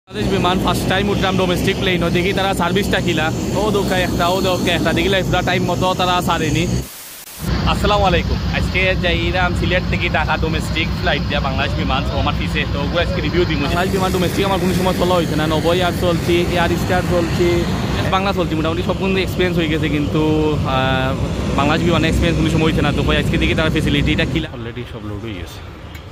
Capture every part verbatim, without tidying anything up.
Bangladesh Biman first time উঠলাম domestic plane দেখি তারা সার্ভিসটা কিলা ও দোকা একটা ও দোকা একটা দেখিলা পুরা টাইম মতো তারা সারেনি। আসসালামু আলাইকুম। আজকে যাইলাম সিলেট থেকে ঢাকা ডোমেস্টিক ফ্লাইট দিয়া বাংলাদেশ বিমান আমার পিছে তো ওগুলো আজকে রিভিউ দিব। বাংলাদেশ বিমান ডোমেস্টিক আমার কোনো সময় চলা হয়েছে না, নব্বই আর চলছি, এয়ার স্টার চলছি, বাংলা চলছি, মোটামুটি সব কোনো এক্সপিরিয়েন্স হয়ে গেছে, কিন্তু বাংলাদেশ বিমানের এক্সপিরিয়েন্স কোনো সময় হয়েছে না। তো আজকে দেখি তার ফেসিলিটিটা কিলা অলরেডি সব লোড হয়ে গেছে।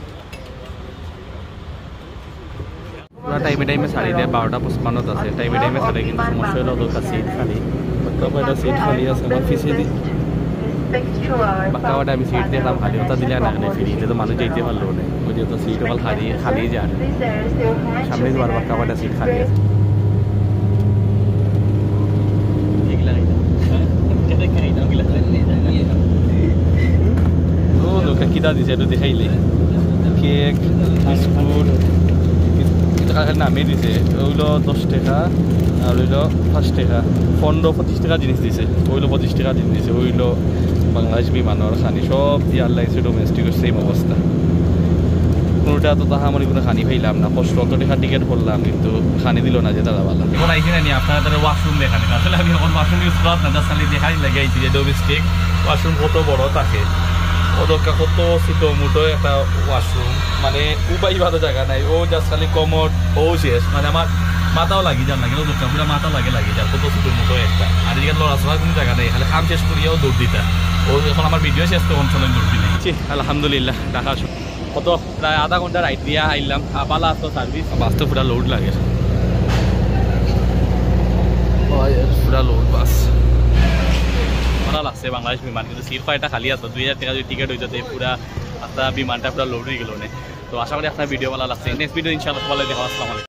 পুরা টাইমে টাইমে সারি দেয়, বারোটা পঁচপান্নত আছে, টাইমে টাইমে সারে, কিন্তু সমস্যা হলো দরকার সিট খালি, একটা সিট খালি আছে আমার পিছিয়ে দিই বাক্কাওয়াটা আমি সিট দিলাম খালি, ওটা দিলে না এখানে ফিরি তো মানুষ যাইতে পারলো না, ওই যে তো সিট ওখানে খালি খালি যান সামনে যাওয়ার বাক্কাওয়াটা সিট খালি আছে। ও লোকে কিতা দিছে একটু দেখাইলে, কেক বিস্কুট নামে দিছে, ওইগুলো দশ টাকা আর ওইলো পাঁচ টাকা, পনেরো পঁচিশ টাকা জিনিস দিছে, ওইলো পঁচিশ টাকা জিনিস দিছে, ওইলো বাংলাদেশ বিমানের খানি সব এয়ারলাইন্সের ডোমেস্টিকের সেম অবস্থা। কোনোটা তো তাহা আমার কোনো খানি পাইলাম না, কষ্ট অত টাকা টিকিট করলাম কিন্তু খানি দিল না যে দাদা বালা। এখন আইসি না নি আপনারা তারা ওয়াশরুম দেখানি, আসলে আমি এখন ওয়াশরুম ইউজ করাত না, জাস্ট খালি দেখাই লাগে আইছি যে ডোমেস্টিক ওয়াশরুম কত বড় থাকে, ওদকা কত ছোটো মোটো একটা ওয়াশরুম, মানে উপায় ভালো জায়গা নাই, ও জাস্ট খালি কমোড ও শেষ, মানে আমার মাথাও লাগি যার লাগে ওদকা পুরো মাথা লাগে লাগে যার কত ছোটো মোটো একটা। আর এদিকে লড়াচড়ার কোনো জায়গা নেই, খালি কাম শেষ করিয়াও দৌড় দিতা, ও এখন আমার ভিডিও শেষ তো অঞ্চলে দৌড় দিলে। আলহামদুলিল্লাহ ঢাকা কত প্রায় আধা ঘন্টা রাইড দিয়া আইলাম, পালা আসতো সার্ভিস, বাস তো পুরা লোড লাগে, পুরা লোড বাস ভালো লাগছে বাংলাদেশ বিমান, কিন্তু সিট কয়টা খালি আসতো, দুই হাজার টাকা যদি টিকিট হয়ে যেতে পুরা আপনার বিমানটা পুরা লোড হয়ে গেল। তো আশা করি আপনার ভিডিও ভালো লাগছে, নেক্সট ভিডিও ইনশাআল্লাহ ভালো দেখা। আসসালামু আলাইকুম।